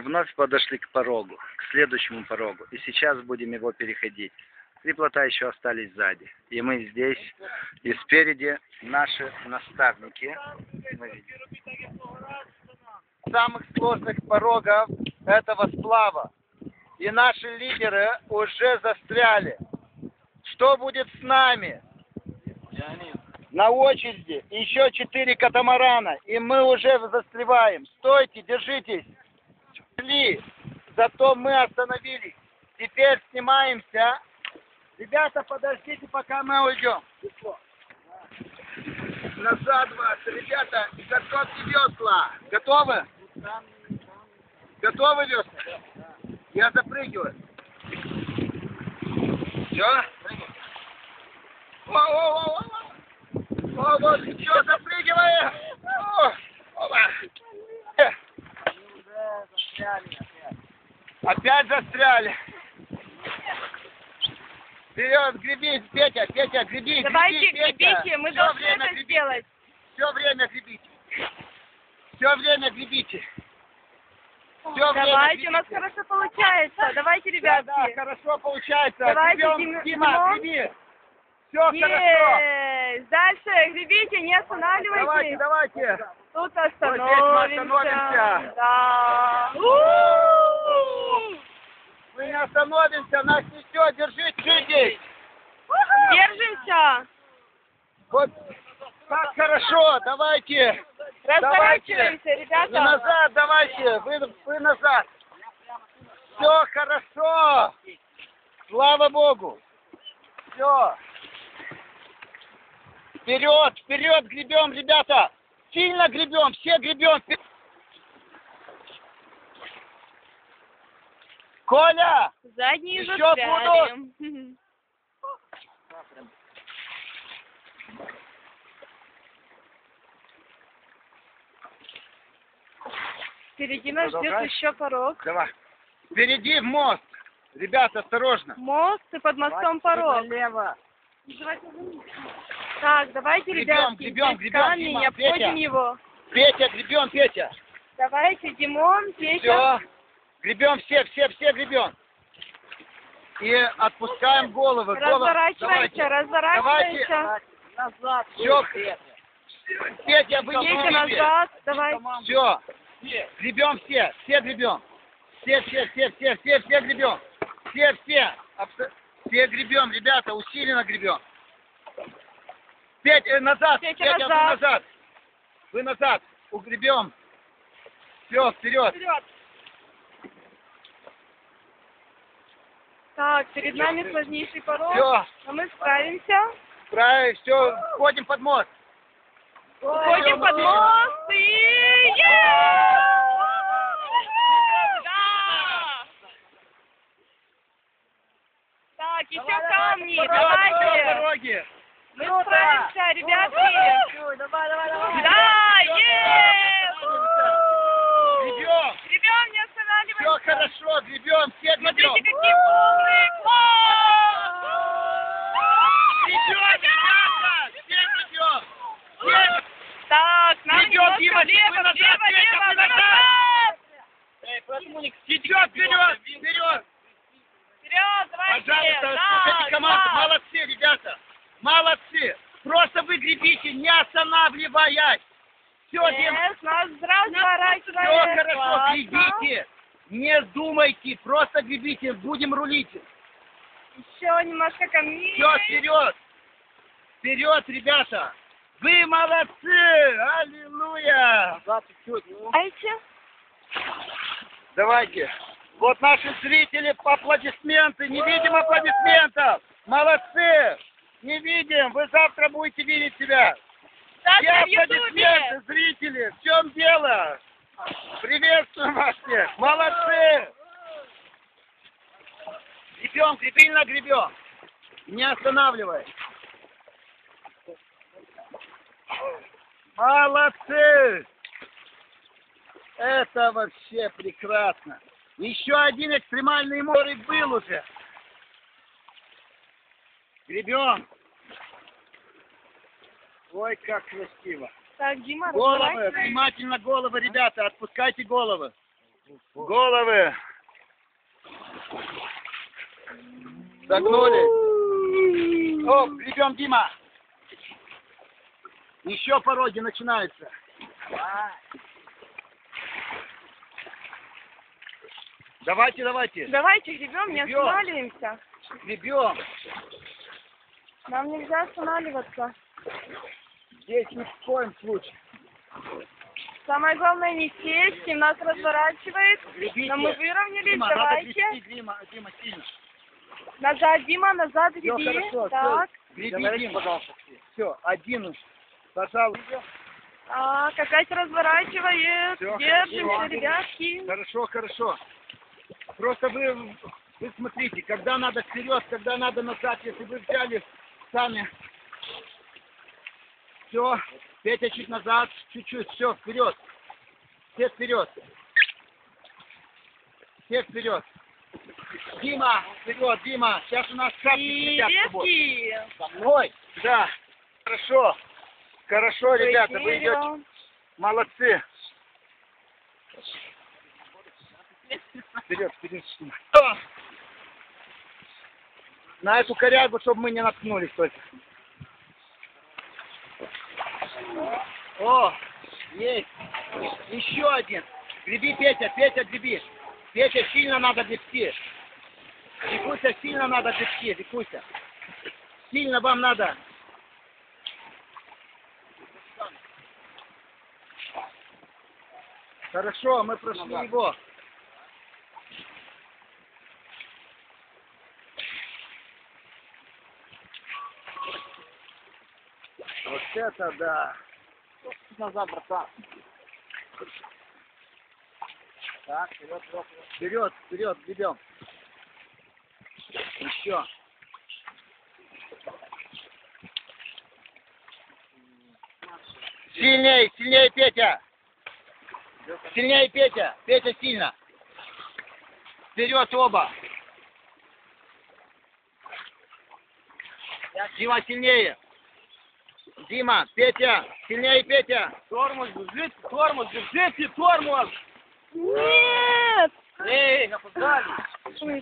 вновь подошли к порогу, к следующему порогу. И сейчас будем его переходить. 3 плота еще остались сзади. И мы здесь, и спереди наши наставники. Самых сложных порогов этого сплава. И наши лидеры уже застряли. Что будет с нами? На очереди еще 4 катамарана, и мы уже застреваем. Стойте, держитесь. Зато мы остановились. Теперь снимаемся. Ребята, подождите, пока мы уйдем. Назад вас, ребята, готовьте весла. Готовы? Готовы весла? Я запрыгиваю. Все? Вот, все, запрыгиваем. Опять застряли. Вперед, гребись, Петя, греби. Давайте греби, гребите, мы все должны время это гребите. сделать. Все время гребите. Все время гребите. Давайте, у нас хорошо получается. Давайте, ребятки. Да, хорошо получается. Давайте, Гребем, Дима, греби. Все хорошо. Есть. Дальше гребите, не останавливайтесь. Давайте. Тут Вот здесь мы остановимся. остановимся. Да. Мы не остановимся, нас несет, держитесь. Держимся. Вот так хорошо, давайте. Разворачиваемся, И ребята. назад давайте, вы назад. Все хорошо. Слава Богу. Все. Вперед гребем, ребята. Сильно гребем, все гребем. Коля! Задние еще застряли. Впереди нас ждет еще порог. Давай. Впереди мост. Ребята, осторожно. Мост и под мостом порог. Налево. Так, давайте, ребятки, гребем, камень, Дима, обходим Петя. его. Петя, гребем, Петя. Давайте, Димон, Петя. Все. Гребем все гребем. И отпускаем головы. Разворачиваемся, разворачиваемся. Назад. Все. Петя, вы Петя, не назад, давай. Все. Гребем все гребем. Все гребем. Все гребем, ребята, усиленно гребем. Петя, назад. Петя, назад. Вы назад. Угребем. Все, вперед. Так, перед нами сложнейший порог. Все. Но мы справимся. Правильно, все, входим под мост. Уходим под мост и... Да! Так, еще камни, давайте. Дороги. Мы справимся, ребятки. Давай. Да, есть! Гребем. Гребем, не останавливаемся. Все хорошо, гребем, все гребем. Смотрите, какие полные. Гребем, ребята, все гребем. Все. Так, нам Идем, немножко Дима, влево, вы назад, влево, Петя, влево, вы назад. назад. Все, вперед. Вперед, давайте. Пожалуйста, Да, слушайте команду. да. Молодцы, ребята. Молодцы. Просто вы гребите, не останавливаясь. Все, Дима. Yes, нас разворачивается. Все хорошо, Классно. гребите. Не думайте, просто гребите. Будем рулить. Еще немножко камней. Все, вперед. Вперед, ребята. Вы молодцы. Аллилуйя. Дайте. Давайте. Вот наши зрители, аплодисменты. Не видим аплодисментов. Молодцы. Не видим. Вы завтра будете видеть себя. Все Завтра в Ютубе. аплодисменты, зрители. В чем дело? Приветствуем вас всех. Молодцы. Гребем, гребельно гребем. Не останавливай. Молодцы. Это вообще прекрасно. Еще один экстремальный море был уже. Гребем. Ой, как красиво. Так, Дима, Головы, разворачивай. внимательно головы, ребята, отпускайте головы. Головы. Согнули. О, гребем, Дима. Еще пороги начинаются. Давайте, давайте. Давайте гребем, не Гребем. останавливаемся. Гребем. Нам нельзя останавливаться. Здесь ни в коем случае. Самое главное не сесть, и нас разворачивает. Гребите. Но мы выровнялись, Дима, надо давайте. грести, Дима, сильно. Назад, Дима, назад Все, греби. хорошо. Так. Греби, Дима. Пожалуйста. Все, один. Пожалуйста. Так, опять разворачивает. Всё, Держимся, хорошо. ребятки. Хорошо, хорошо. Просто вы смотрите, когда надо вперед, когда надо назад, если вы взяли сами. Все, Петя чуть назад, чуть-чуть, все, вперед. Все вперед. Все вперед. Дима, вперед, Дима. Сейчас у нас шапки летят с тобой. Ребятки. Со мной? Да. Хорошо. Хорошо, ребята, вы идете. Вперед. Молодцы. Вперед, вперед. На эту корягу, чтобы мы не наткнулись только. О, есть. Еще один. Греби, Петя, Петя, греби. Петя, сильно надо гребти. Викуся, сильно надо гребти, Викуся. Сильно вам надо. Хорошо, мы прошли его. Вот это да. Назад, братан. Так, вперед, вперед, вперед, ведем. Еще. Сильней, сильней, Петя. Сильнее, Петя. Петя, сильно. Вперед оба. Дима, сильнее. Дима, Петя, сильнее, Петя. Тормоз, держите, тормоз. Нет! Эй, опоздали.